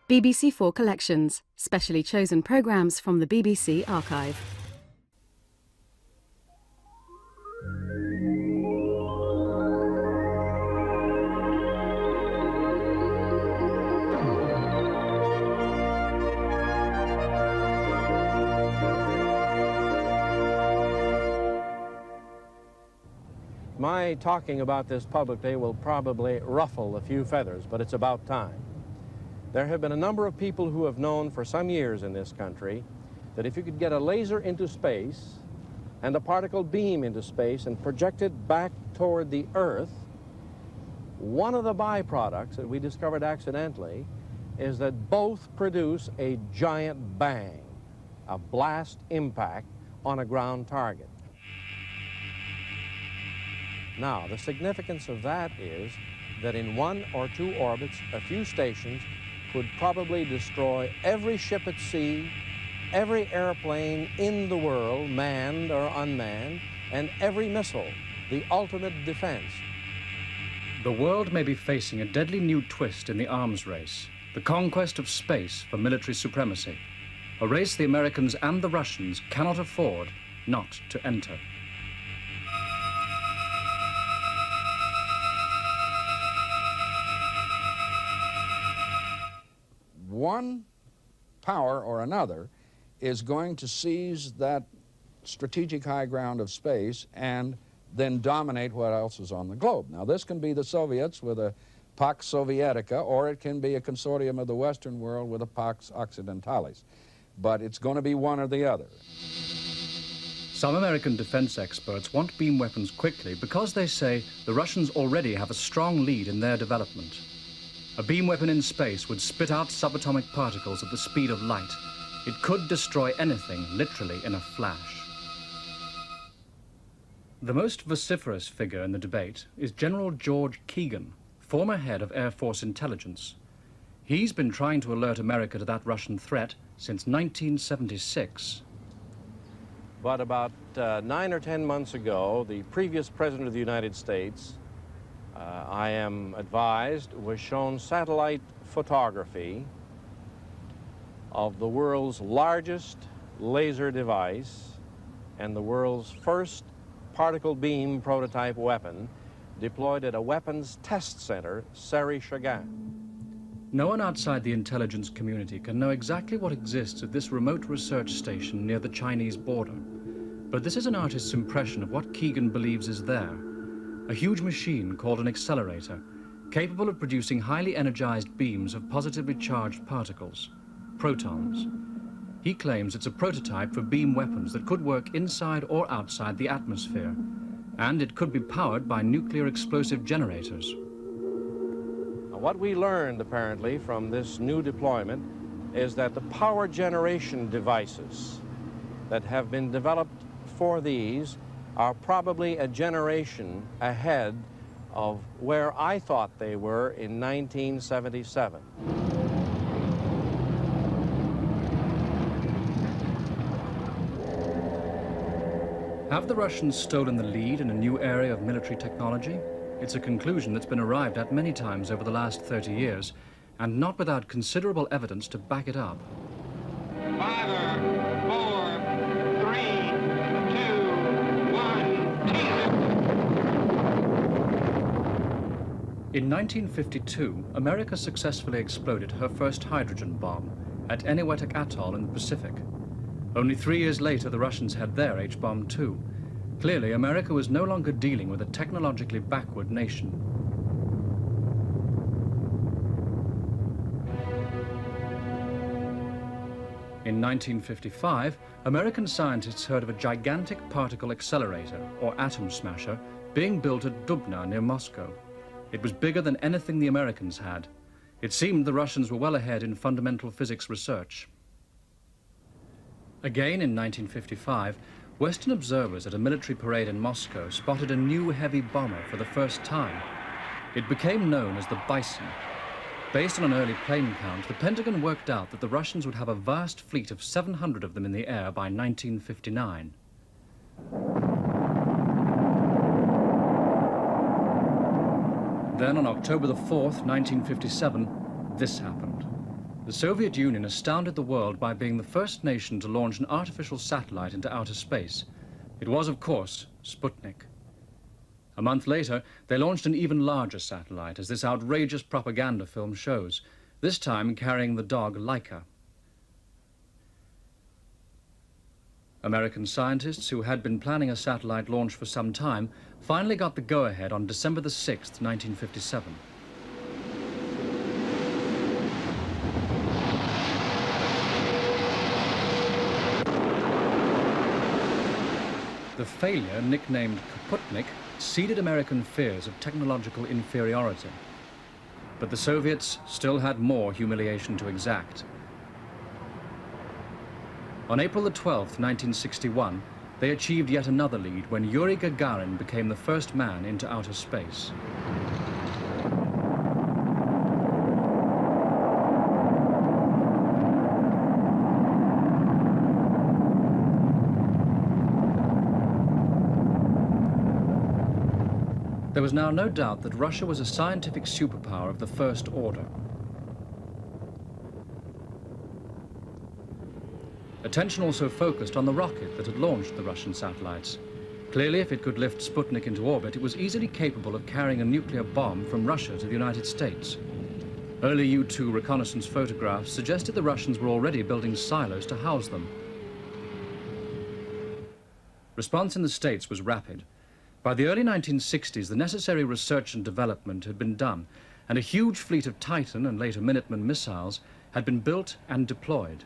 BBC4 Collections, specially chosen programmes from the BBC archive. My talking about this publicly will probably ruffle a few feathers, but it's about time. There have been a number of people who have known for some years in this country that if you could get a laser into space and a particle beam into space and project it back toward the Earth, one of the byproducts that we discovered accidentally is that both produce a giant bang, a blast impact on a ground target. Now, the significance of that is that in 1 or 2 orbits, a few stations could probably destroy every ship at sea, every airplane in the world, manned or unmanned, and every missile, the ultimate defense. The world may be facing a deadly new twist in the arms race, the conquest of space for military supremacy, a race the Americans and the Russians cannot afford not to enter. One power or another is going to seize that strategic high ground of space and then dominate what else is on the globe. Now, this can be the Soviets with a Pax Sovietica, or it can be a consortium of the Western world with a Pax Occidentalis. But it's going to be one or the other. Some American defense experts want beam weapons quickly because they say the Russians already have a strong lead in their development. A beam weapon in space would spit out subatomic particles at the speed of light. It could destroy anything, literally in a flash. The most vociferous figure in the debate is General George Keegan, former head of Air Force intelligence. He's been trying to alert America to that Russian threat since 1976. But about 9 or 10 months ago, the previous President of the United States, I am advised, was shown satellite photography of the world's largest laser device and the world's first particle beam prototype weapon deployed at a weapons test center, Sari-Chagrin. No one outside the intelligence community can know exactly what exists at this remote research station near the Chinese border. But this is an artist's impression of what Keegan believes is there. A huge machine called an accelerator, capable of producing highly energized beams of positively charged particles, protons. He claims it's a prototype for beam weapons that could work inside or outside the atmosphere, and it could be powered by nuclear explosive generators. Now, what we learned, apparently, from this new deployment is that the power generation devices that have been developed for these are probably a generation ahead of where I thought they were in 1977. Have the Russians stolen the lead in a new area of military technology? It's a conclusion that's been arrived at many times over the last 30 years, and not without considerable evidence to back it up. 5, 4, 3, 2, 1, teaser. In 1952, America successfully exploded her first hydrogen bomb at Eniwetok Atoll in the Pacific. Only 3 years later, the Russians had their H-bomb too. Clearly, America was no longer dealing with a technologically backward nation. In 1955, American scientists heard of a gigantic particle accelerator, or atom smasher, being built at Dubna near Moscow. It was bigger than anything the Americans had. It seemed the Russians were well ahead in fundamental physics research. Again in 1955, Western observers at a military parade in Moscow spotted a new heavy bomber for the first time. It became known as the Bison. Based on an early plane count, the Pentagon worked out that the Russians would have a vast fleet of 700 of them in the air by 1959. Then on October the 4th, 1957, this happened. the Soviet Union astounded the world by being the first nation to launch an artificial satellite into outer space. It was, of course, Sputnik. A month later, they launched an even larger satellite, as this outrageous propaganda film shows, this time carrying the dog Laika. American scientists, who had been planning a satellite launch for some time, finally got the go-ahead on December the 6th, 1957. The failure, nicknamed Kaputnik, seeded American fears of technological inferiority. But the Soviets still had more humiliation to exact. On April the 12th, 1961, they achieved yet another lead when Yuri Gagarin became the first man into outer space. There was now no doubt that Russia was a scientific superpower of the first order. Attention also focused on the rocket that had launched the Russian satellites. Clearly, if it could lift Sputnik into orbit, it was easily capable of carrying a nuclear bomb from Russia to the United States. Early U-2 reconnaissance photographs suggested the Russians were already building silos to house them. Response in the States was rapid. By the early 1960s, the necessary research and development had been done, and a huge fleet of Titan and later Minuteman missiles had been built and deployed.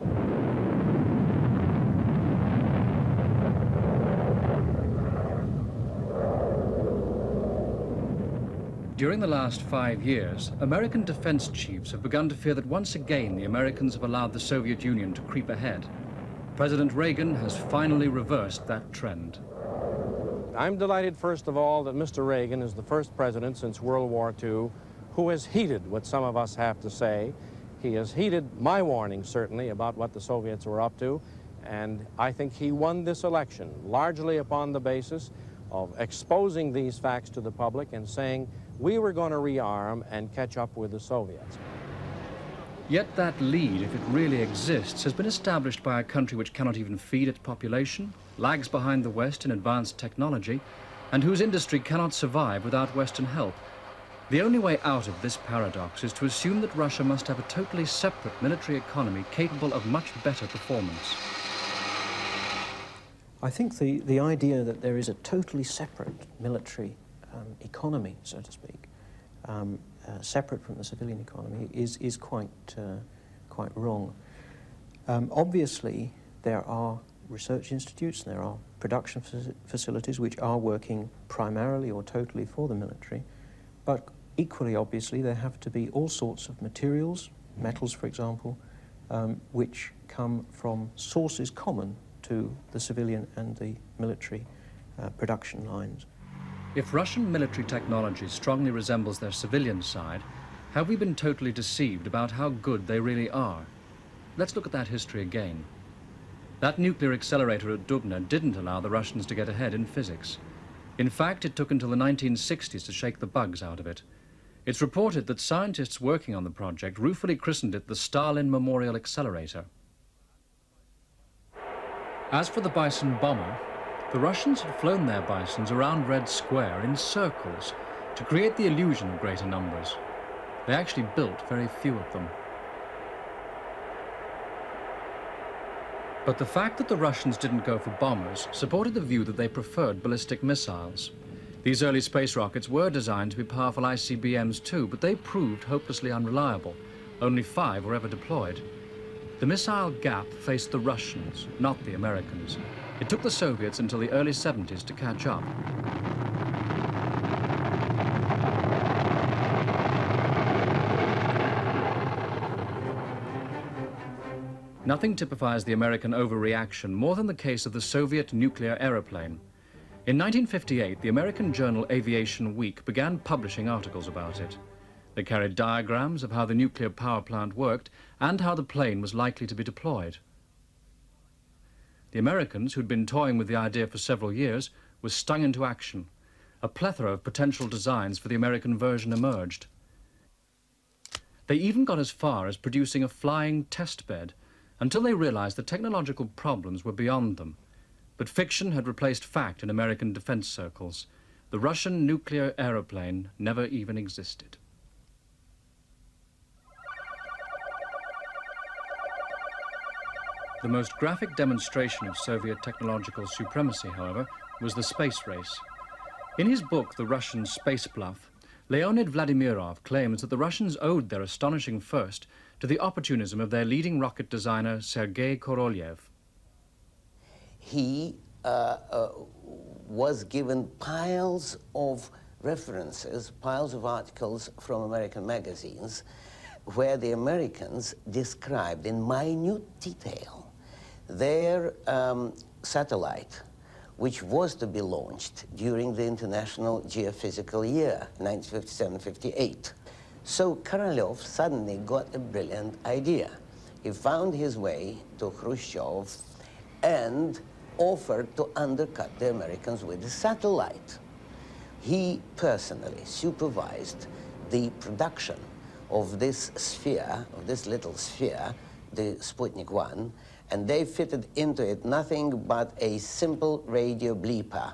During the last 5 years, American defense chiefs have begun to fear that once again the Americans have allowed the Soviet Union to creep ahead. President Reagan has finally reversed that trend. I'm delighted, first of all, that Mr. Reagan is the first president since World War II who has heeded what some of us have to say. He has heeded my warning, certainly, about what the Soviets were up to, and I think he won this election largely upon the basis of exposing these facts to the public and saying we were going to rearm and catch up with the Soviets. Yet that lead, if it really exists, has been established by a country which cannot even feed its population, lags behind the West in advanced technology, and whose industry cannot survive without Western help. The only way out of this paradox is to assume that Russia must have a totally separate military economy capable of much better performance. I think the idea that there is a totally separate military economy, so to speak, separate from the civilian economy, is quite wrong. Obviously, there are research institutes, there are production facilities which are working primarily or totally for the military, but equally obviously there have to be all sorts of materials, metals for example, which come from sources common to the civilian and the military production lines. If Russian military technology strongly resembles their civilian side, have we been totally deceived about how good they really are? Let's look at that history again. That nuclear accelerator at Dubna didn't allow the Russians to get ahead in physics. In fact, it took until the 1960s to shake the bugs out of it. It's reported that scientists working on the project ruefully christened it the Stalin Memorial Accelerator. As for the Bison bomber, the Russians had flown their Bisons around Red Square in circles to create the illusion of greater numbers. They actually built very few of them. But the fact that the Russians didn't go for bombers supported the view that they preferred ballistic missiles. These early space rockets were designed to be powerful ICBMs too, but they proved hopelessly unreliable. Only 5 were ever deployed. The missile gap faced the Russians, not the Americans. It took the Soviets until the early 70s to catch up. Nothing typifies the American overreaction more than the case of the Soviet nuclear aeroplane. In 1958, the American journal Aviation Week began publishing articles about it. They carried diagrams of how the nuclear power plant worked and how the plane was likely to be deployed. The Americans, who'd been toying with the idea for several years, were stung into action. A plethora of potential designs for the American version emerged. They even got as far as producing a flying test bed, until they realized the technological problems were beyond them. But fiction had replaced fact in American defense circles. The Russian nuclear aeroplane never even existed. The most graphic demonstration of Soviet technological supremacy, however, was the space race. In his book, The Russian Space Bluff, Leonid Vladimirov claims that the Russians owed their astonishing first to the opportunism of their leading rocket designer, Sergei Korolev. He was given piles of references, piles of articles from American magazines, where the Americans described in minute detail their satellite, which was to be launched during the International Geophysical Year, 1957-58. So Korolev suddenly got a brilliant idea. He found his way to Khrushchev and offered to undercut the Americans with a satellite. He personally supervised the production of this sphere, of this little sphere, the Sputnik 1, and they fitted into it nothing but a simple radio bleeper.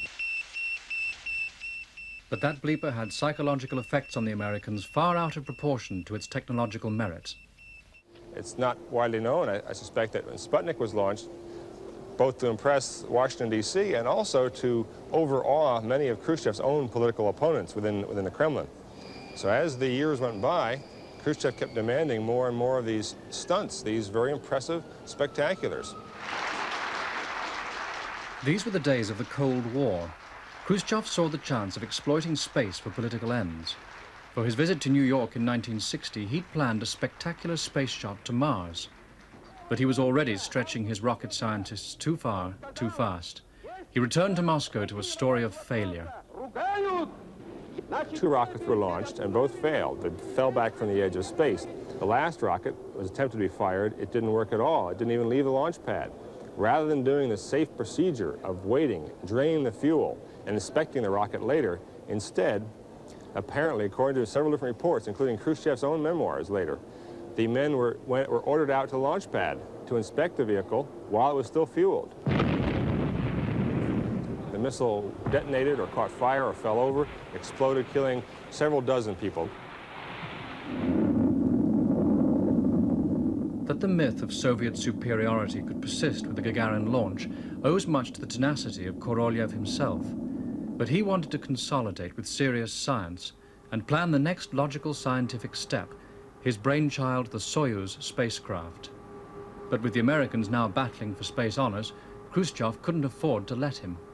But that bleeper had psychological effects on the Americans far out of proportion to its technological merits. It's not widely known, I suspect, that when Sputnik was launched, both to impress Washington, D.C., and also to overawe many of Khrushchev's own political opponents within the Kremlin. So as the years went by, Khrushchev kept demanding more and more of these stunts, these very impressive spectaculars. These were the days of the Cold War. Khrushchev saw the chance of exploiting space for political ends. For his visit to New York in 1960, he'd planned a spectacular space shot to Mars. But he was already stretching his rocket scientists too far, too fast. He returned to Moscow to a story of failure. 2 rockets were launched, and both failed. They fell back from the edge of space. The last rocket was attempted to be fired. It didn't work at all. It didn't even leave the launch pad. Rather than doing the safe procedure of waiting, draining the fuel, and inspecting the rocket later, instead, apparently, according to several different reports, including Khrushchev's own memoirs later, the men were ordered out to the launch pad to inspect the vehicle while it was still fueled. The missile detonated or caught fire or fell over, exploded, killing several dozen people. That the myth of Soviet superiority could persist with the Gagarin launch owes much to the tenacity of Korolev himself. But he wanted to consolidate with serious science and plan the next logical scientific step, his brainchild, the Soyuz spacecraft. But with the Americans now battling for space honors, Khrushchev couldn't afford to let him.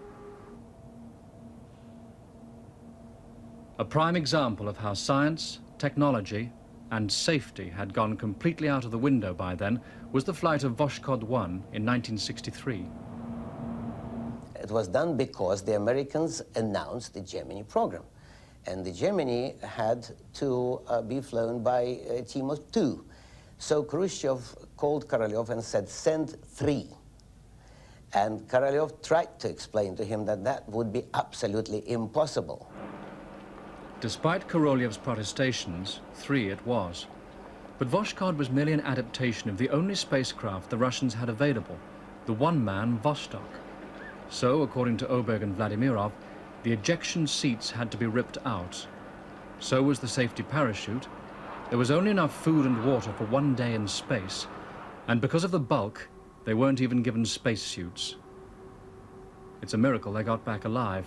A prime example of how science, technology, and safety had gone completely out of the window by then was the flight of Voskhod 1 in 1963. It was done because the Americans announced the Gemini program. And the Gemini had to be flown by a team of 2. So Khrushchev called Korolev and said, send 3. And Korolev tried to explain to him that that would be absolutely impossible. Despite Korolev's protestations, 3 it was. But Voskhod was merely an adaptation of the only spacecraft the Russians had available, the one-man Vostok. So, according to Oberg and Vladimirov, the ejection seats had to be ripped out. So was the safety parachute. There was only enough food and water for 1 day in space, and because of the bulk, they weren't even given spacesuits. It's a miracle they got back alive.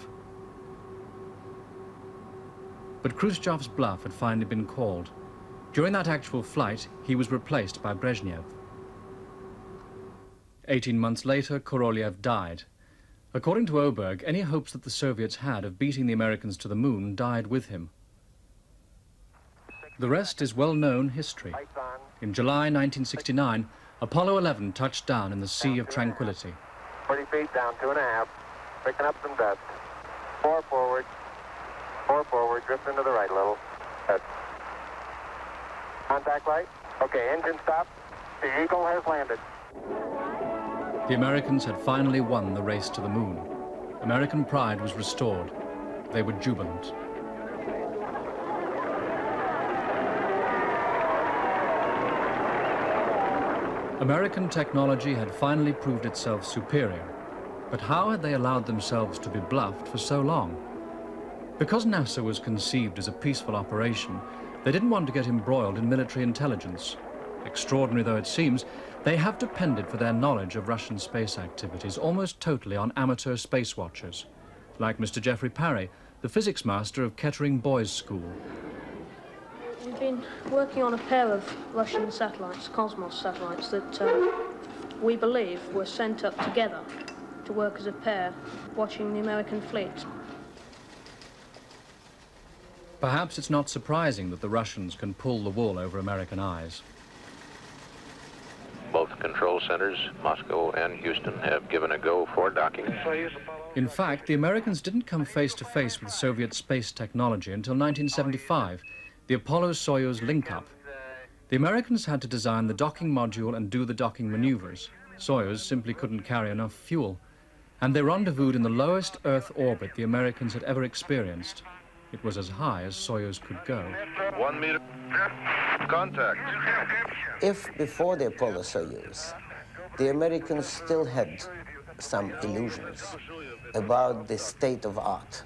But Khrushchev's bluff had finally been called. During that actual flight, he was replaced by Brezhnev. 18 months later, Korolev died. According to Oberg, any hopes that the Soviets had of beating the Americans to the moon died with him. The rest is well-known history. In July 1969, Apollo 11 touched down in the Sea of Tranquility. 40 feet down, 2.5. Picking up some dust. 4 forward. 4 forward. Drift into the right a little. Good. Contact light. Okay, engine stop. The Eagle has landed. The Americans had finally won the race to the moon. American pride was restored. They were jubilant. American technology had finally proved itself superior, but how had they allowed themselves to be bluffed for so long? Because NASA was conceived as a peaceful operation, they didn't want to get embroiled in military intelligence. Extraordinary though it seems, they have depended for their knowledge of Russian space activities almost totally on amateur space watchers, like Mr. Jeffrey Parry, the physics master of Kettering Boys' School. We've been working on a pair of Russian satellites, Cosmos satellites, that we believe were sent up together to work as a pair, watching the American fleet. Perhaps it's not surprising that the Russians can pull the wool over American eyes. Both control centers, Moscow and Houston, have given a go for docking. In fact, the Americans didn't come face to face with Soviet space technology until 1975, the Apollo-Soyuz link-up. The Americans had to design the docking module and do the docking maneuvers. Soyuz simply couldn't carry enough fuel, and they rendezvoused in the lowest Earth orbit the Americans had ever experienced. It was as high as Soyuz could go. 1 meter. Contact. If before the Apollo-Soyuz, the Americans still had some illusions about the state of art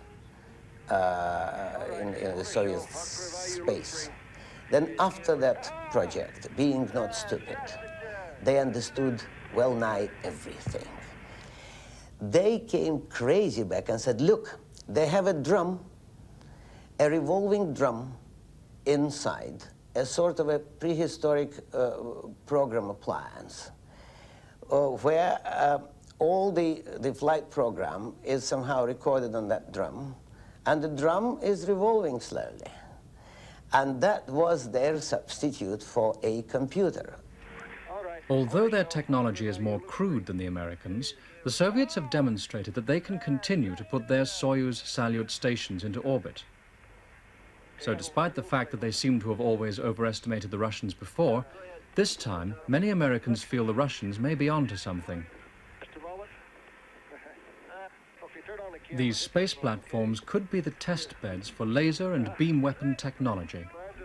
in the Soviet space, then after that project, being not stupid, they understood well-nigh everything. They came crazy back and said, look, they have a drum, a revolving drum inside, a sort of a prehistoric program appliance, where all the flight program is somehow recorded on that drum, and the drum is revolving slowly. And that was their substitute for a computer. Although their technology is more crude than the Americans, the Soviets have demonstrated that they can continue to put their Soyuz Salyut stations into orbit. So despite the fact that they seem to have always overestimated the Russians before, this time many Americans feel the Russians may be onto something. These space platforms could be the test beds for laser and beam weapon technology.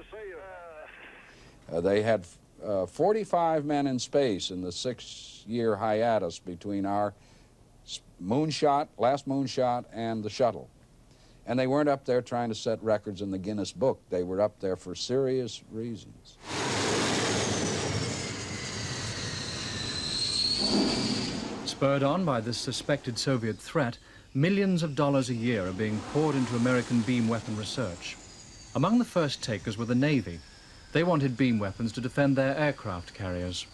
They had 45 men in space in the 6-year hiatus between our moonshot, last moonshot, and the shuttle. And they weren't up there trying to set records in the Guinness Book. They were up there for serious reasons. Spurred on by this suspected Soviet threat, millions of dollars a year are being poured into American beam weapon research. Among the first takers were the Navy. They wanted beam weapons to defend their aircraft carriers.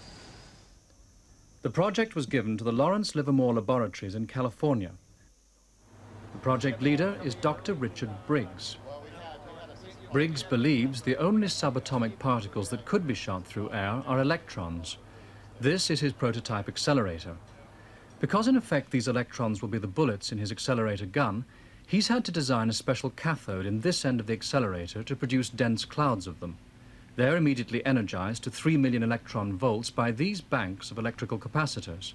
The project was given to the Lawrence Livermore Laboratories in California. The project leader is Dr. Richard Briggs. Briggs believes the only subatomic particles that could be shot through air are electrons. This is his prototype accelerator. Because in effect these electrons will be the bullets in his accelerator gun, he's had to design a special cathode in this end of the accelerator to produce dense clouds of them. They're immediately energized to 3 million electron volts by these banks of electrical capacitors.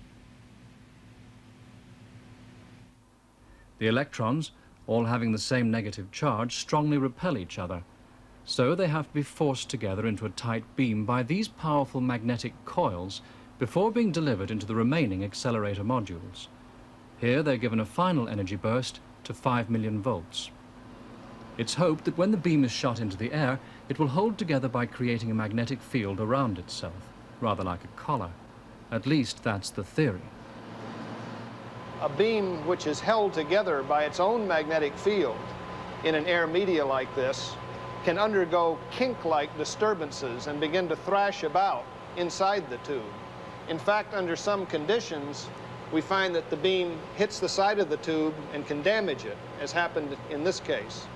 The electrons, all having the same negative charge, strongly repel each other. So they have to be forced together into a tight beam by these powerful magnetic coils before being delivered into the remaining accelerator modules. Here they're given a final energy burst to 5 million volts. It's hoped that when the beam is shot into the air, it will hold together by creating a magnetic field around itself, rather like a collar. At least that's the theory. A beam which is held together by its own magnetic field in an air media like this can undergo kink-like disturbances and begin to thrash about inside the tube. In fact, under some conditions, we find that the beam hits the side of the tube and can damage it, as happened in this case.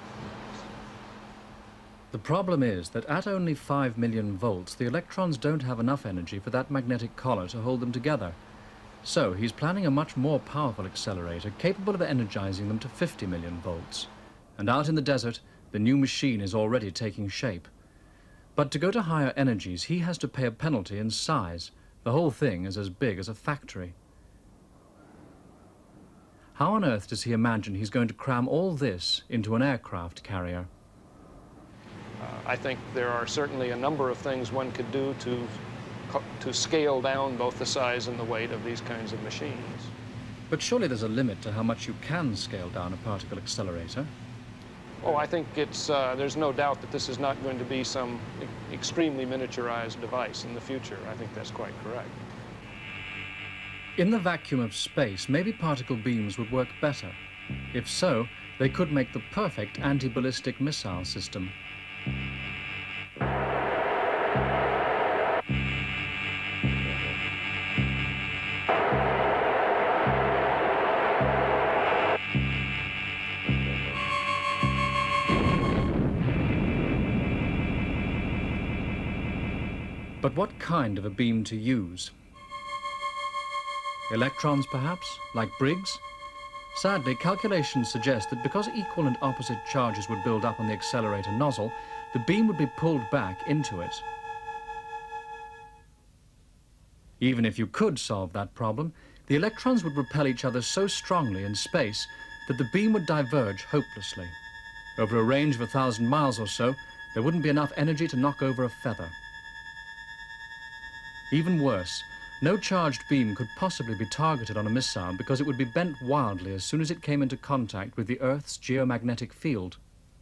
The problem is that at only 5 million volts, the electrons don't have enough energy for that magnetic collar to hold them together. So he's planning a much more powerful accelerator capable of energizing them to 50 million volts. And out in the desert, the new machine is already taking shape. But to go to higher energies, he has to pay a penalty in size. The whole thing is as big as a factory. How on earth does he imagine he's going to cram all this into an aircraft carrier? I think there are certainly a number of things one could do to to scale down both the size and the weight of these kinds of machines. But surely there's a limit to how much you can scale down a particle accelerator. Oh, I think there's no doubt that this is not going to be some extremely miniaturized device in the future. I think that's quite correct. In the vacuum of space, maybe particle beams would work better. If so, they could make the perfect anti-ballistic missile system. But what kind of a beam to use? Electrons, perhaps, like Briggs? Sadly, calculations suggest that because equal and opposite charges would build up on the accelerator nozzle, the beam would be pulled back into it. Even if you could solve that problem, the electrons would repel each other so strongly in space that the beam would diverge hopelessly. Over a range of 1,000 miles or so, there wouldn't be enough energy to knock over a feather. Even worse, no charged beam could possibly be targeted on a missile because it would be bent wildly as soon as it came into contact with the Earth's geomagnetic field.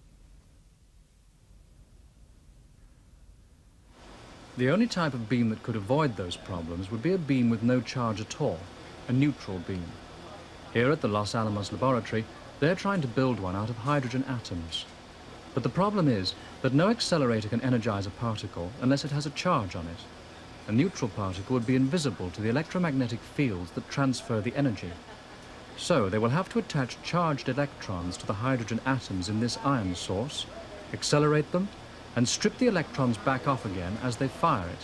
The only type of beam that could avoid those problems would be a beam with no charge at all, a neutral beam. Here at the Los Alamos laboratory, they're trying to build one out of hydrogen atoms. But the problem is that no accelerator can energize a particle unless it has a charge on it. A neutral particle would be invisible to the electromagnetic fields that transfer the energy. So they will have to attach charged electrons to the hydrogen atoms in this ion source, accelerate them, and strip the electrons back off again as they fire it.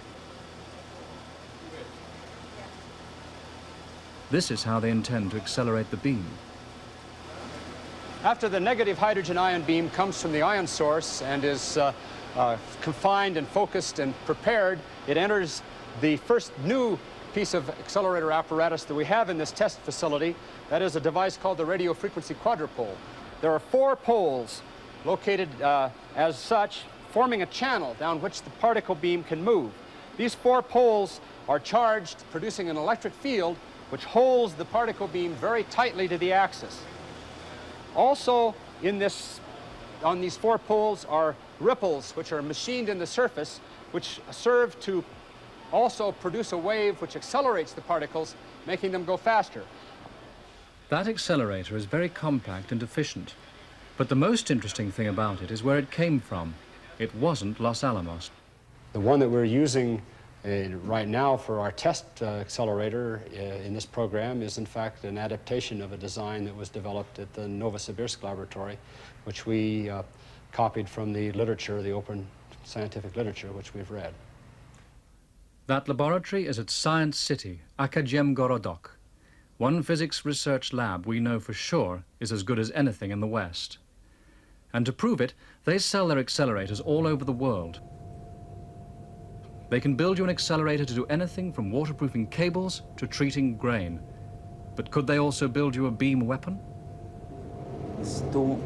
This is how they intend to accelerate the beam. After the negative hydrogen ion beam comes from the ion source and is confined and focused and prepared, it enters the first new piece of accelerator apparatus that we have in this test facility. That is a device called the radio frequency quadrupole. There are 4 poles located as such, forming a channel down which the particle beam can move. These 4 poles are charged, producing an electric field which holds the particle beam very tightly to the axis. Also on these 4 poles are ripples which are machined in the surface, which serve to also produce a wave which accelerates the particles, making them go faster. That accelerator is very compact and efficient. But the most interesting thing about it is where it came from. It wasn't Los Alamos. The one that we're using right now for our test accelerator in this program is in fact an adaptation of a design that was developed at the Novosibirsk laboratory, which we copied from the literature, the open scientific literature, which we've read. That laboratory is at Science City, Akademgorodok. One physics research lab we know for sure is as good as anything in the West. And to prove it, they sell their accelerators all over the world. They can build you an accelerator to do anything from waterproofing cables to treating grain. But could they also build you a beam weapon? It's too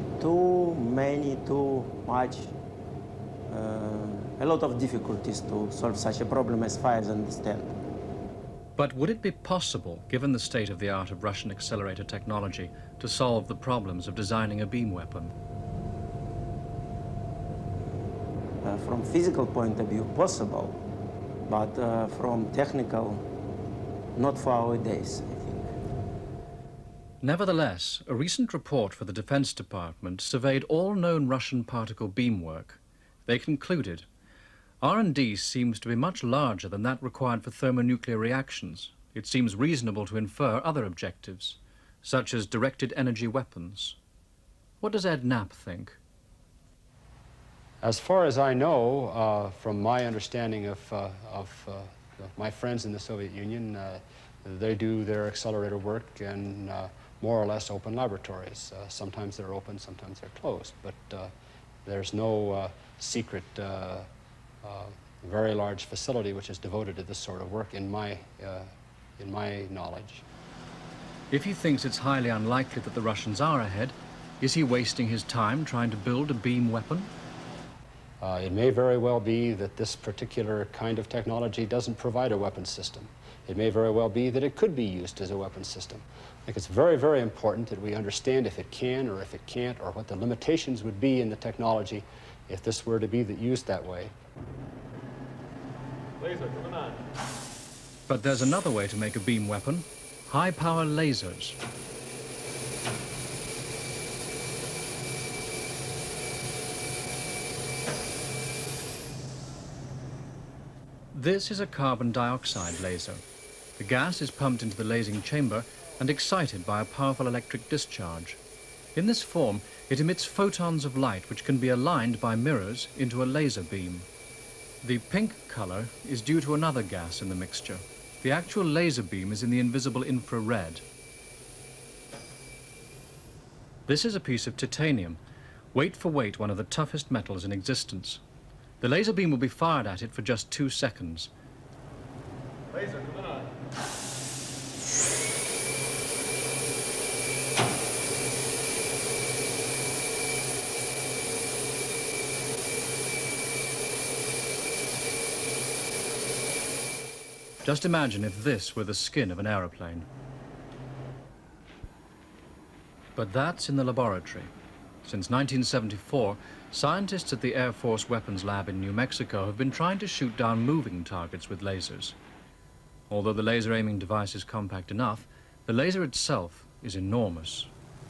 much, a lot of difficulties to solve such a problem as far as I understand. But would it be possible, given the state of the art of Russian accelerator technology, to solve the problems of designing a beam weapon? From physical point of view, possible, but from technical, not for our days, I think. Nevertheless, a recent report for the Defense Department surveyed all known Russian particle beam work. They concluded, R&D seems to be much larger than that required for thermonuclear reactions. It seems reasonable to infer other objectives, such as directed energy weapons. What does Ed Knapp think? As far as I know, from my understanding of my friends in the Soviet Union, they do their accelerator work in more or less open laboratories. Sometimes they're open, sometimes they're closed, but there's no secret, very large facility which is devoted to this sort of work in my knowledge. If he thinks it's highly unlikely that the Russians are ahead, is he wasting his time trying to build a beam weapon? It may very well be that this particular kind of technology doesn't provide a weapons system. It may very well be that it could be used as a weapons system. I think it's very, very important that we understand if it can or if it can't, or what the limitations would be in the technology if this were to be used that way. Laser, coming on. But there's another way to make a beam weapon: high-power lasers. This is a carbon dioxide laser. The gas is pumped into the lasing chamber and excited by a powerful electric discharge. In this form, it emits photons of light which can be aligned by mirrors into a laser beam. The pink color is due to another gas in the mixture. The actual laser beam is in the invisible infrared. This is a piece of titanium, weight for weight one of the toughest metals in existence. The laser beam will be fired at it for just 2 seconds. Laser, coming on. Just imagine if this were the skin of an aeroplane. But that's in the laboratory. Since 1974, scientists at the Air Force Weapons Lab in New Mexico have been trying to shoot down moving targets with lasers. Although the laser aiming device is compact enough, the laser itself is enormous.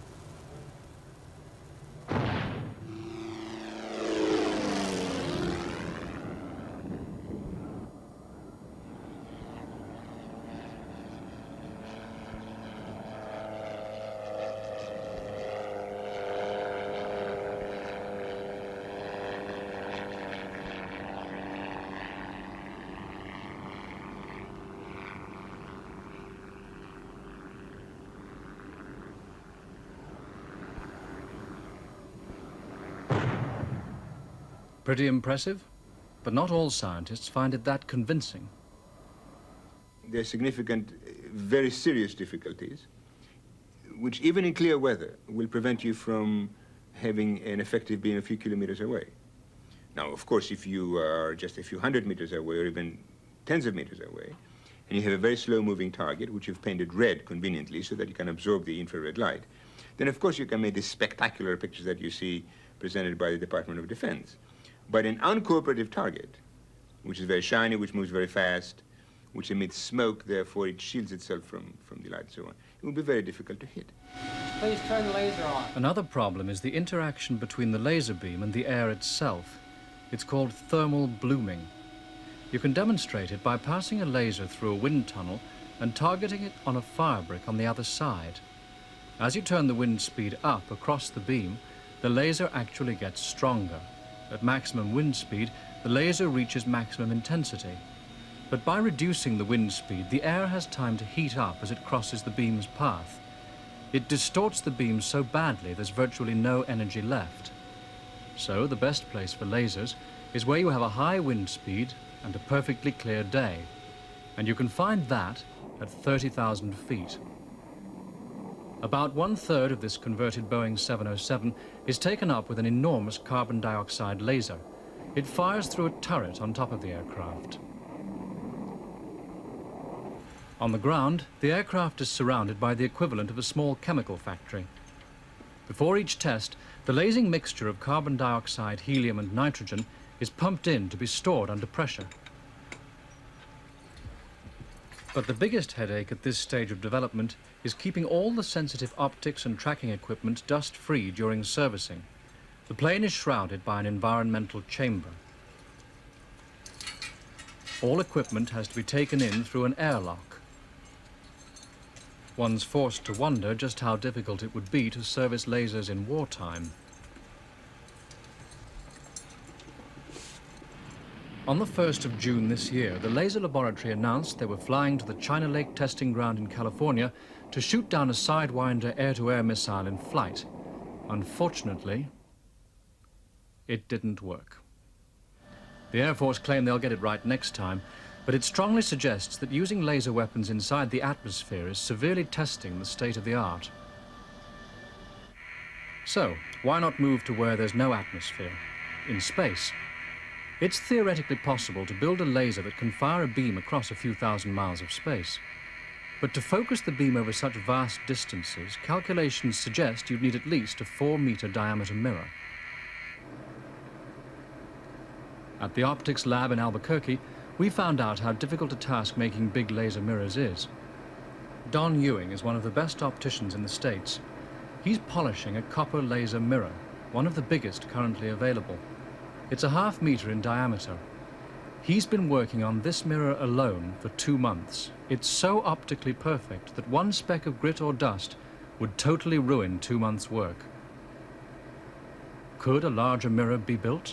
Pretty impressive, but not all scientists find it that convincing. There are significant, very serious difficulties, which even in clear weather will prevent you from having an effective beam a few kilometers away. Now, of course, if you are just a few hundred meters away or even tens of meters away, and you have a very slow-moving target, which you've painted red conveniently so that you can absorb the infrared light, then of course you can make these spectacular pictures that you see presented by the Department of Defense. But an uncooperative target, which is very shiny, which moves very fast, which emits smoke, therefore it shields itself from the light and so on, it will be very difficult to hit. Please turn the laser on. Another problem is the interaction between the laser beam and the air itself. It's called thermal blooming. You can demonstrate it by passing a laser through a wind tunnel and targeting it on a fire brick on the other side. As you turn the wind speed up across the beam, the laser actually gets stronger. At maximum wind speed, the laser reaches maximum intensity. But by reducing the wind speed, the air has time to heat up as it crosses the beam's path. It distorts the beam so badly there's virtually no energy left. So the best place for lasers is where you have a high wind speed and a perfectly clear day. And you can find that at 30,000 feet. About 1/3 of this converted Boeing 707 is taken up with an enormous carbon dioxide laser. It fires through a turret on top of the aircraft. On the ground, the aircraft is surrounded by the equivalent of a small chemical factory. Before each test, the lasing mixture of carbon dioxide, helium and nitrogen is pumped in to be stored under pressure. But the biggest headache at this stage of development is keeping all the sensitive optics and tracking equipment dust-free during servicing. The plane is shrouded by an environmental chamber. All equipment has to be taken in through an airlock. One's forced to wonder just how difficult it would be to service lasers in wartime. On the 1st of June this year, the Laser Laboratory announced they were flying to the China Lake testing ground in California to shoot down a Sidewinder air-to-air missile in flight. Unfortunately, it didn't work. The Air Force claim they'll get it right next time, but it strongly suggests that using laser weapons inside the atmosphere is severely testing the state of the art. So, why not move to where there's no atmosphere, in space? It's theoretically possible to build a laser that can fire a beam across a few thousand miles of space. But to focus the beam over such vast distances, calculations suggest you'd need at least a 4-meter diameter mirror. At the optics lab in Albuquerque, we found out how difficult a task making big laser mirrors is. Don Ewing is one of the best opticians in the States. He's polishing a copper laser mirror, one of the biggest currently available. It's a ½ meter in diameter. He's been working on this mirror alone for 2 months. It's so optically perfect that one speck of grit or dust would totally ruin 2 months' work. Could a larger mirror be built?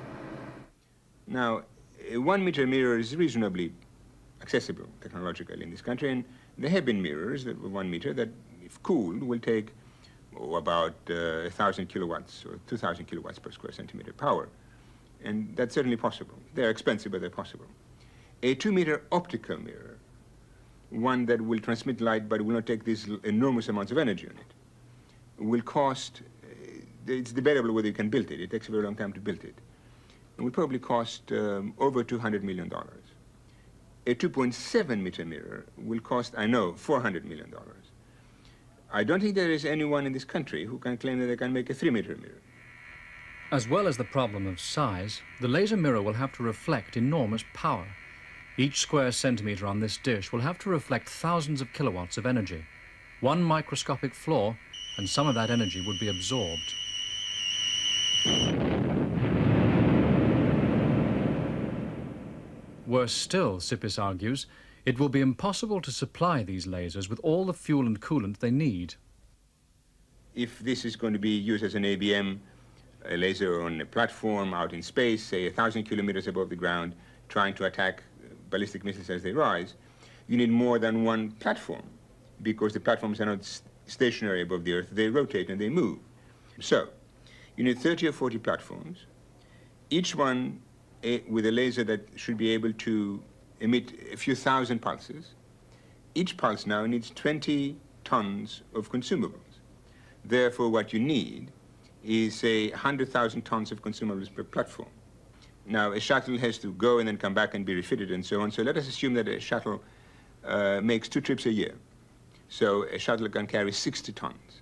Now, a 1-meter mirror is reasonably accessible technologically in this country, and there have been mirrors that were 1 meter that, if cooled, will take about 1,000 kilowatts or 2,000 kilowatts per square centimeter power. And that's certainly possible. They're expensive, but they're possible. A 2-meter optical mirror, one that will transmit light but will not take these enormous amounts of energy on it, will cost, it's debatable whether you can build it. It takes a very long time to build it. It will probably cost over $200 million. A 2.7-meter mirror will cost, I know, $400 million. I don't think there is anyone in this country who can claim that they can make a 3-meter mirror. As well as the problem of size, the laser mirror will have to reflect enormous power. Each square centimeter on this dish will have to reflect thousands of kilowatts of energy. One microscopic flaw, and some of that energy would be absorbed. Worse still, Sippis argues, it will be impossible to supply these lasers with all the fuel and coolant they need. If this is going to be used as an ABM, a laser on a platform out in space, say 1,000 kilometers above the ground, trying to attack ballistic missiles as they rise, you need more than one platform, because the platforms are not stationary above the Earth. They rotate and they move. So, you need 30 or 40 platforms, each one with a laser that should be able to emit a few thousand pulses. Each pulse now needs 20 tons of consumables. Therefore, what you need is, say, 100,000 tons of consumables per platform. Now, a shuttle has to go and then come back and be refitted and so on. So let us assume that a shuttle makes 2 trips a year. So a shuttle can carry 60 tons.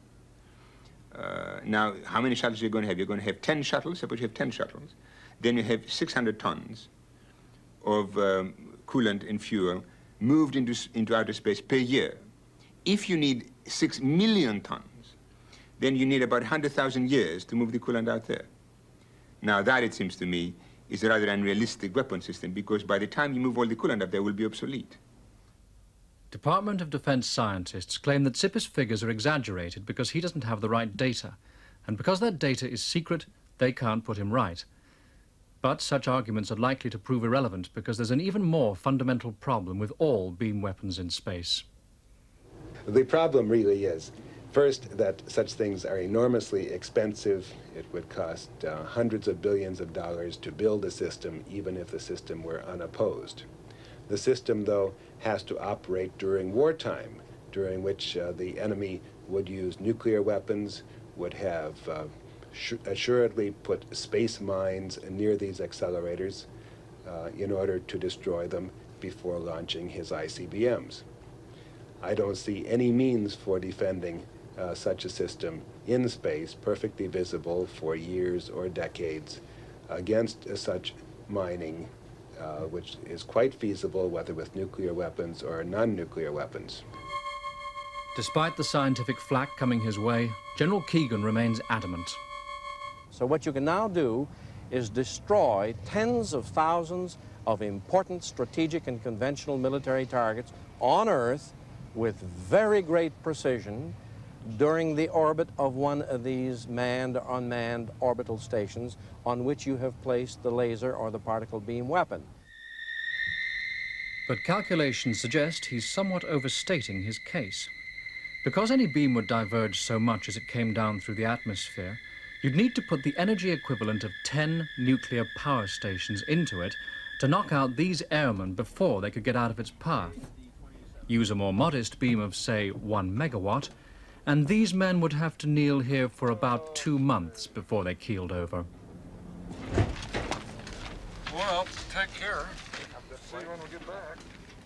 Now, how many shuttles are you going to have? You're going to have 10 shuttles. Suppose you have 10 shuttles. Then you have 600 tons of coolant and fuel moved into outer space per year. If you need 6 million tons, then you need about 100,000 years to move the coolant out there. Now that, it seems to me, is a rather unrealistic weapon system, because by the time you move all the coolant up there, it will be obsolete. Department of Defense scientists claim that Sippis' figures are exaggerated because he doesn't have the right data, and because that data is secret, they can't put him right. But such arguments are likely to prove irrelevant because there's an even more fundamental problem with all beam weapons in space. The problem really is, first, that such things are enormously expensive. It would cost hundreds of billions of dollars to build a system, even if the system were unopposed. The system, though, has to operate during wartime, during which the enemy would use nuclear weapons, would have assuredly put space mines near these accelerators in order to destroy them before launching his ICBMs. I don't see any means for defending such a system in space, perfectly visible for years or decades, against such mining, which is quite feasible, whether with nuclear weapons or non-nuclear weapons. Despite the scientific flack coming his way, General Keegan remains adamant. So what you can now do is destroy tens of thousands of important strategic and conventional military targets on Earth with very great precision during the orbit of one of these manned or unmanned orbital stations on which you have placed the laser or the particle beam weapon. But calculations suggest he's somewhat overstating his case. Because any beam would diverge so much as it came down through the atmosphere, you'd need to put the energy equivalent of 10 nuclear power stations into it to knock out these airmen before they could get out of its path. Use a more modest beam of, say, 1 megawatt, and these men would have to kneel here for about 2 months before they keeled over. take care. See you when we get back.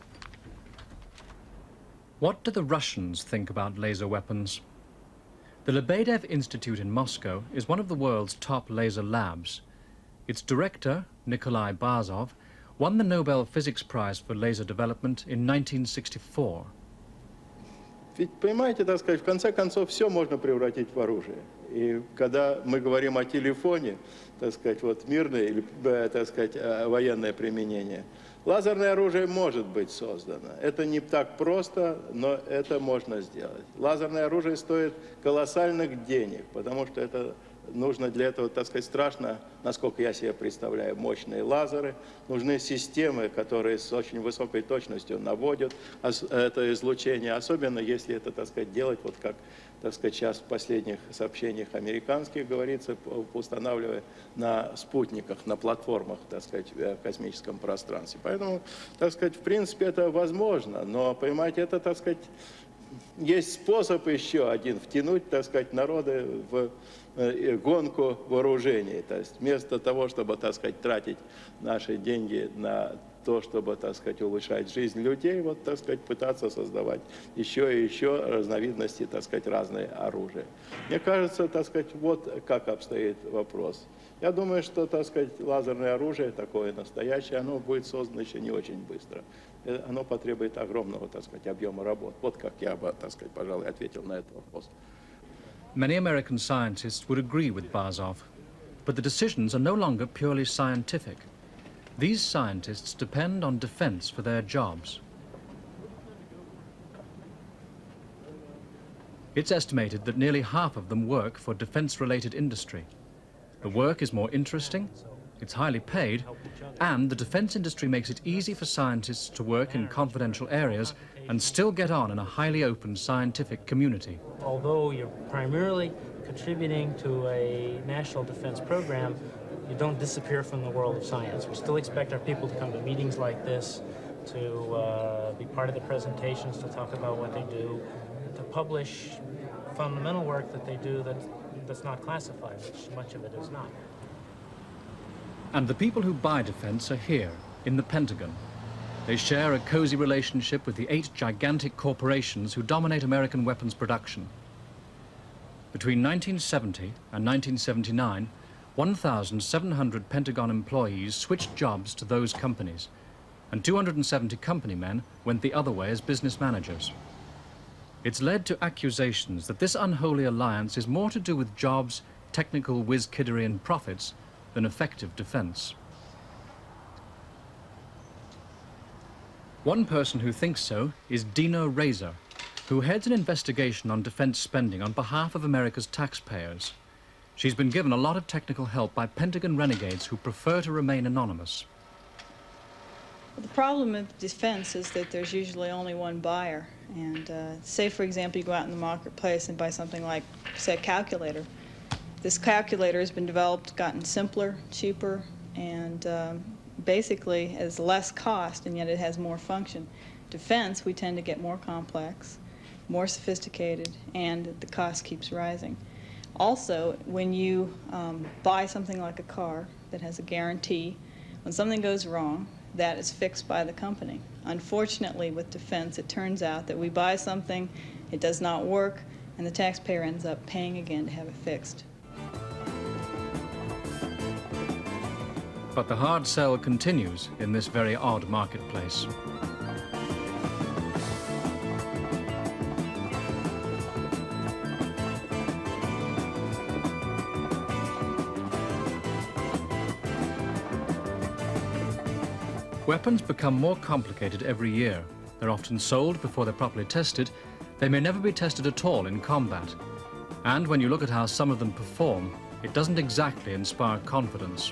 What do the Russians think about laser weapons? The Lebedev Institute in Moscow is one of the world's top laser labs. Its director, Nikolai Bazov, won the Nobel Physics Prize for laser development in 1964. Ведь, понимаете, так сказать, в конце концов, все можно превратить в оружие. И когда мы говорим о телефоне, так сказать, вот мирное или, так сказать, военное применение, лазерное оружие может быть создано. Это не так просто, но это можно сделать. Лазерное оружие стоит колоссальных денег, потому что это нужно для этого, так сказать, страшно, насколько я себе представляю, мощные лазеры. Нужны системы, которые с очень высокой точностью наводят это излучение, особенно если это, так сказать, делать, вот как, так сказать, сейчас в последних сообщениях американских говорится, устанавливая на спутниках, на платформах, так сказать, в космическом пространстве. Поэтому, так сказать, в принципе, это возможно, но, понимаете, это, так сказать, есть способ еще один втянуть, так сказать, народы в гонку вооружений. То есть вместо того, чтобы, так сказать, тратить наши деньги на то, чтобы, так сказать, улучшать жизнь людей, вот, так сказать, пытаться создавать еще и еще разновидности, так сказать, разные оружия. Мне кажется, так сказать, вот как обстоит вопрос. Я думаю, что, так сказать, лазерное оружие, такое настоящее, оно будет создано еще не очень быстро. Оно потребует огромного, так сказать, объема работ. Вот как я бы, так сказать, пожалуй, ответил на этот вопрос. Many American scientists would agree with Bazov, but the decisions are no longer purely scientific. These scientists depend on defense for their jobs. It's estimated that nearly half of them work for defense-related industry. The work is more interesting, it's highly paid, and the defense industry makes it easy for scientists to work in confidential areas and still get on in a highly open scientific community. Although you're primarily contributing to a national defense program, you don't disappear from the world of science. We still expect our people to come to meetings like this, to be part of the presentations, to talk about what they do, to publish fundamental work that they do that's not classified, which much of it is not. And the people who buy defense are here, in the Pentagon. They share a cozy relationship with the 8 gigantic corporations who dominate American weapons production. Between 1970 and 1979, 1,700 Pentagon employees switched jobs to those companies, and 270 company men went the other way as business managers. It's led to accusations that this unholy alliance is more to do with jobs, technical whiz-kiddery and profits than effective defense. One person who thinks so is Dino Razor, who heads an investigation on defense spending on behalf of America's taxpayers. She's been given a lot of technical help by Pentagon renegades who prefer to remain anonymous. The problem with defense is that there's usually only one buyer. And say, for example, you go out in the marketplace and buy something like, say, a calculator. This calculator has been developed, gotten simpler, cheaper, and basically has less cost, and yet it has more function. Defense, we tend to get more complex, more sophisticated, and the cost keeps rising. Also, when you buy something like a car that has a guarantee, when something goes wrong, that is fixed by the company. Unfortunately, with defense, it turns out that we buy something, it does not work, and the taxpayer ends up paying again to have it fixed. But the hard sell continues in this very odd marketplace. Weapons become more complicated every year. They're often sold before they're properly tested. They may never be tested at all in combat. And when you look at how some of them perform, it doesn't exactly inspire confidence.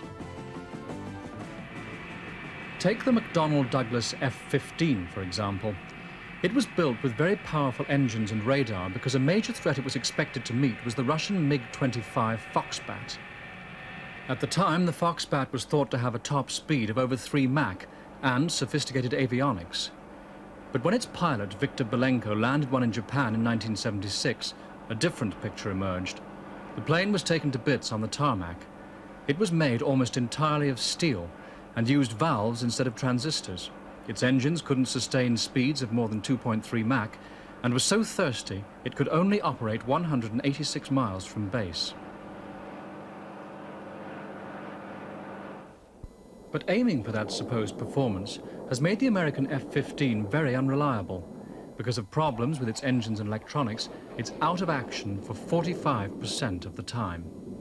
Take the McDonnell Douglas F-15, for example. It was built with very powerful engines and radar because a major threat it was expected to meet was the Russian MiG-25 Foxbat. At the time, the Foxbat was thought to have a top speed of over 3 Mach and sophisticated avionics. But when its pilot, Viktor Belenko, landed one in Japan in 1976, a different picture emerged. The plane was taken to bits on the tarmac. It was made almost entirely of steel, and used valves instead of transistors. Its engines couldn't sustain speeds of more than 2.3 Mach, and was so thirsty it could only operate 186 miles from base. But aiming for that supposed performance has made the American F-15 very unreliable. Because of problems with its engines and electronics, it's out of action for 45% of the time.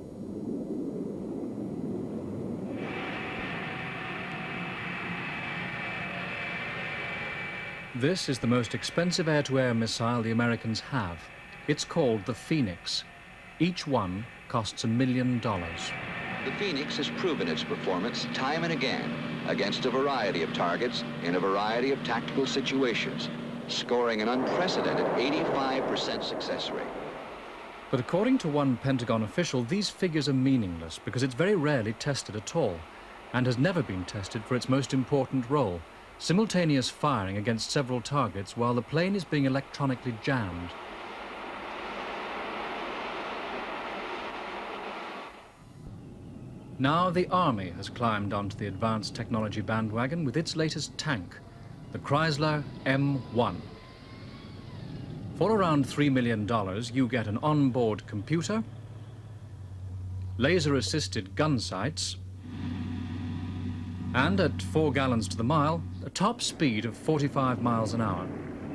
This is the most expensive air-to-air missile the Americans have. It's called the Phoenix. Each one costs $1 million. The Phoenix has proven its performance time and again against a variety of targets in a variety of tactical situations, scoring an unprecedented 85% success rate. But according to one Pentagon official, these figures are meaningless because it's very rarely tested at all and has never been tested for its most important role, simultaneous firing against several targets while the plane is being electronically jammed. Now the Army has climbed onto the advanced technology bandwagon with its latest tank, the Chrysler M1. For around $3 million, you get an onboard computer, laser-assisted gun sights, and at 4 gallons to the mile, a top speed of 45 miles an hour.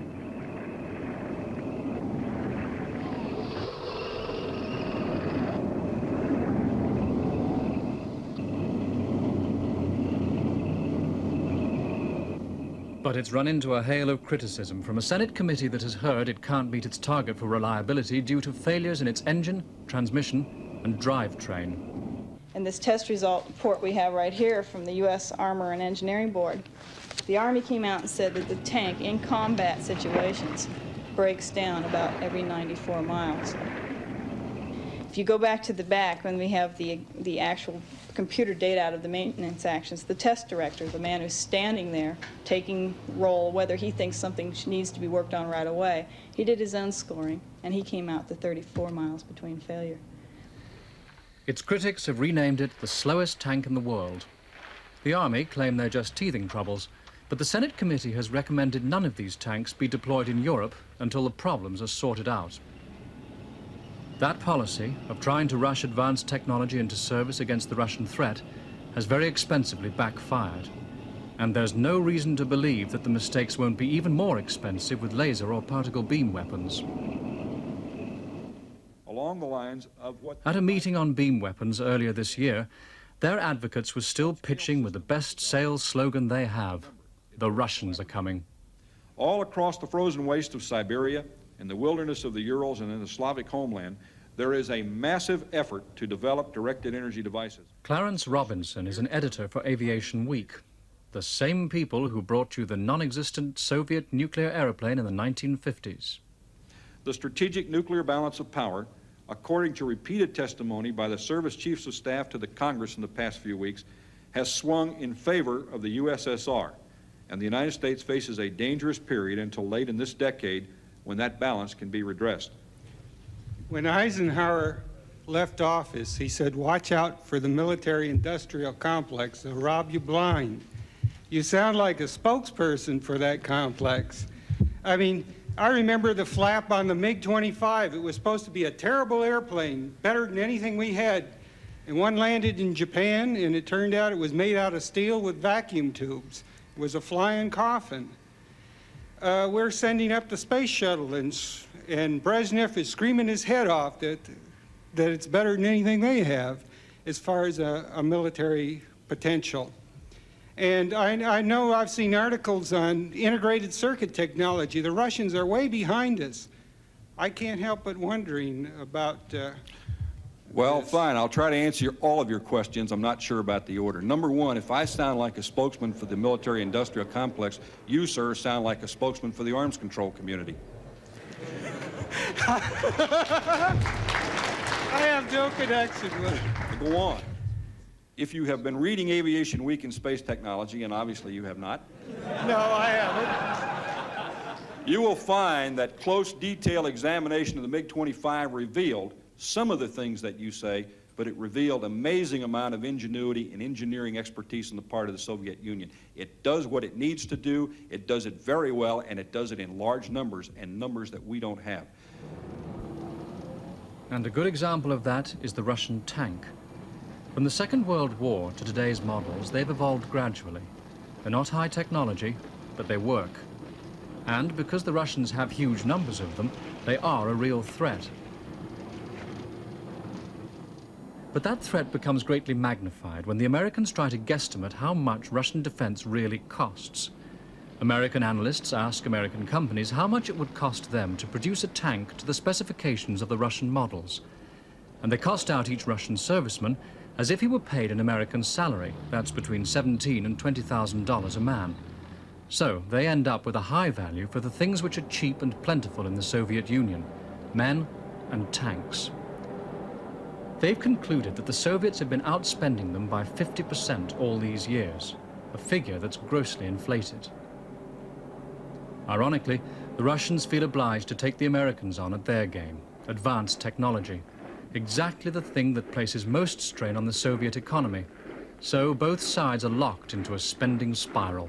But it's run into a hail of criticism from a Senate committee that has heard it can't meet its target for reliability due to failures in its engine, transmission, and drivetrain. In this test result report we have right here from the U.S. Armor and Engineering Board, the Army came out and said that the tank in combat situations breaks down about every 94 miles. If you go back to the back when we have the actual computer data out of the maintenance actions, the test director, the man who's standing there taking roll, whether he thinks something needs to be worked on right away, he did his own scoring, and he came out to 34 miles between failure. Its critics have renamed it the slowest tank in the world. The Army claim they're just teething troubles, but the Senate committee has recommended none of these tanks be deployed in Europe until the problems are sorted out. That policy of trying to rush advanced technology into service against the Russian threat has very expensively backfired. And there's no reason to believe that the mistakes won't be even more expensive with laser or particle beam weapons. Along the lines of what... At a meeting on beam weapons earlier this year, their advocates were still pitching with the best sales slogan they have: the Russians are coming. All across the frozen waste of Siberia, in the wilderness of the Urals, and in the Slavic homeland, there is a massive effort to develop directed energy devices. Clarence Robinson is an editor for Aviation Week. The same people who brought you the non-existent Soviet nuclear airplane in the 1950s. The strategic nuclear balance of power, according to repeated testimony by the service chiefs of staff to the Congress in the past few weeks, has swung in favor of the USSR, and the United States faces a dangerous period until late in this decade when that balance can be redressed. When Eisenhower left office, he said, "Watch out for the military-industrial complex. They'll rob you blind." You sound like a spokesperson for that complex. I mean, I remember the flap on the MiG-25. It was supposed to be a terrible airplane, better than anything we had. And one landed in Japan, and it turned out it was made out of steel with vacuum tubes. It was a flying coffin. We're sending up the space shuttle, and Brezhnev is screaming his head off that it's better than anything they have as far as a military potential. And I know I've seen articles on integrated circuit technology. The Russians are way behind us. I can't help but wondering about... Well, fine. I'll try to answer all of your questions. I'm not sure about the order. Number one, if I sound like a spokesman for the military-industrial complex, you, sir, sound like a spokesman for the arms control community. I have no connection with it. Go on. If you have been reading Aviation Week in Space Technology, and obviously you have not. No, I haven't. You will find that close, detailed examination of the MiG-25 revealed some of the things that you say but it revealed amazing amount of ingenuity and engineering expertise on the part of the Soviet Union. It does what it needs to do, it does it very well, and it does it in large numbers, and numbers that we don't have. And a good example of that is the Russian tank. From the Second World War to today's models, they've evolved gradually. They're not high technology, but they work. And because the Russians have huge numbers of them, they are a real threat. But that threat becomes greatly magnified when the Americans try to guesstimate how much Russian defense really costs. American analysts ask American companies how much it would cost them to produce a tank to the specifications of the Russian models. And they cost out each Russian serviceman as if he were paid an American salary. That's between $17,000 and $20,000 a man. So they end up with a high value for the things which are cheap and plentiful in the Soviet Union: men and tanks. They've concluded that the Soviets have been outspending them by 50% all these years, a figure that's grossly inflated. Ironically, the Russians feel obliged to take the Americans on at their game: advanced technology, exactly the thing that places most strain on the Soviet economy. So both sides are locked into a spending spiral.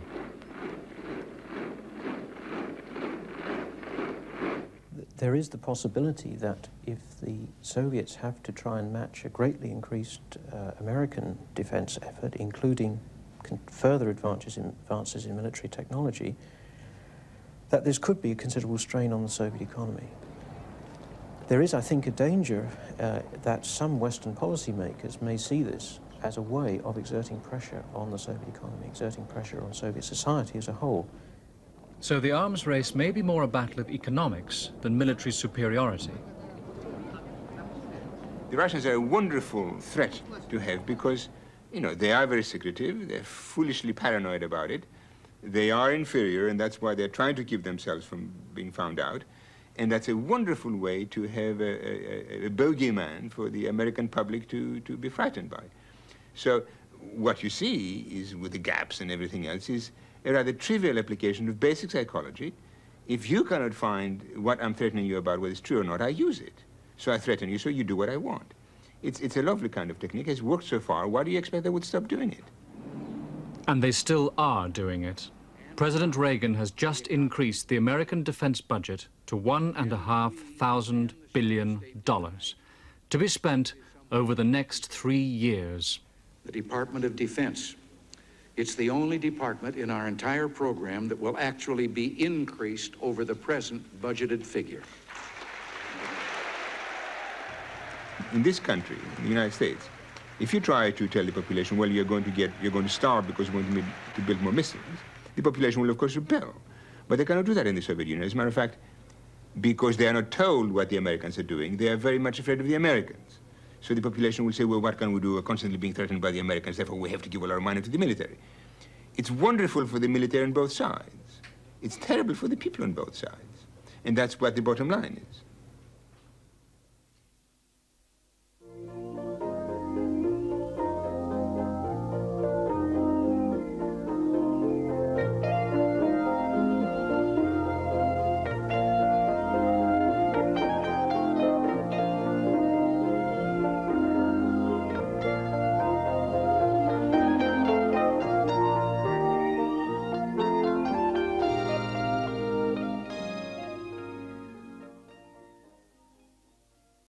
There is the possibility that if the Soviets have to try and match a greatly increased American defense effort, including further advances in military technology, that this could be a considerable strain on the Soviet economy. There is, I think, a danger that some Western policymakers may see this as a way of exerting pressure on the Soviet economy, exerting pressure on Soviet society as a whole. So the arms race may be more a battle of economics than military superiority. The Russians are a wonderful threat to have because, you know, they are very secretive, they're foolishly paranoid about it, they are inferior, and that's why they're trying to keep themselves from being found out. And that's a wonderful way to have a bogeyman for the American public to be frightened by. So what you see is, with the gaps and everything else, is a rather trivial application of basic psychology. If you cannot find what I'm threatening you about, whether it's true or not, I use it. So I threaten you, so you do what I want. It's a lovely kind of technique. It's worked so far. Why do you expect they would stop doing it? And they still are doing it. President Reagan has just increased the American defense budget to $1,500 billion to be spent over the next 3 years. The Department of Defense. It's the only department in our entire program that will actually be increased over the present budgeted figure. In this country, in the United States, if you try to tell the population, well, you're going to starve because you're going to build more missiles, the population will, of course, rebel. But they cannot do that in the Soviet Union. As a matter of fact, because they are not told what the Americans are doing, they are very much afraid of the Americans. So the population will say, well, what can we do? We're constantly being threatened by the Americans, therefore we have to give all our money to the military. It's wonderful for the military on both sides. It's terrible for the people on both sides. And that's what the bottom line is.